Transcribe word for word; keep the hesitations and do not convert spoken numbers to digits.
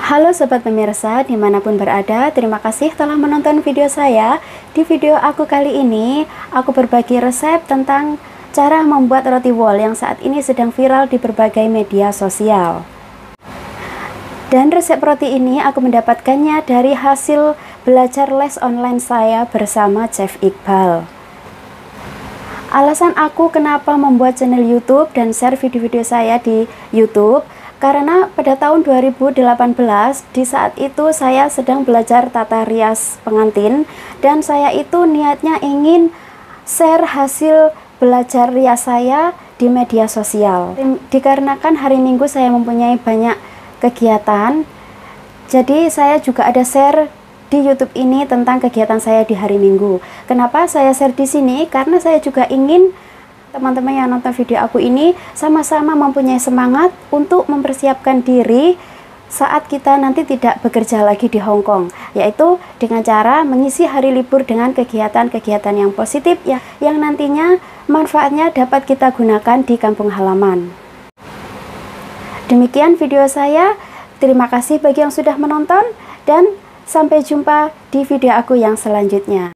Halo sobat pemirsa dimanapun berada, terima kasih telah menonton video saya. Di video aku kali ini, aku berbagi resep tentang cara membuat roti wol yang saat ini sedang viral di berbagai media sosial. Dan resep roti ini aku mendapatkannya dari hasil belajar les online saya bersama Chef Iqbal. Alasan aku kenapa membuat channel YouTube dan share video-video saya di YouTube, karena pada tahun dua ribu delapan belas, di saat itu saya sedang belajar tata rias pengantin, dan saya itu niatnya ingin share hasil belajar rias saya di media sosial. Dikarenakan hari Minggu saya mempunyai banyak kegiatan, jadi saya juga ada share di YouTube ini tentang kegiatan saya di hari Minggu. Kenapa saya share di sini? Karena saya juga ingin teman-teman yang nonton video aku ini sama-sama mempunyai semangat untuk mempersiapkan diri saat kita nanti tidak bekerja lagi di Hong Kong, yaitu dengan cara mengisi hari libur dengan kegiatan-kegiatan yang positif ya, yang nantinya manfaatnya dapat kita gunakan di kampung halaman. Demikian video saya, terima kasih bagi yang sudah menonton dan sampai jumpa di video aku yang selanjutnya.